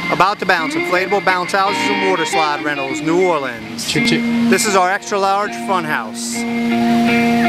About to bounce, inflatable bounce houses and water slide rentals, New Orleans. Chick chick. This is our extra large fun house.